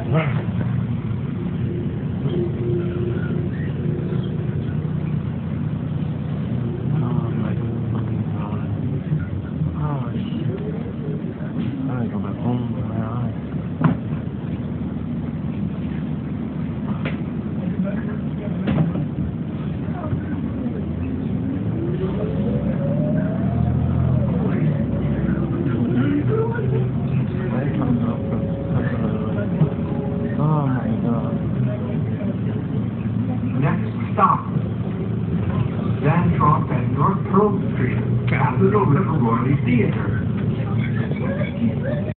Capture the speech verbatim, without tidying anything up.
Next stop, Zantrop and North Pearl Street, Capitol River Royalty Theater.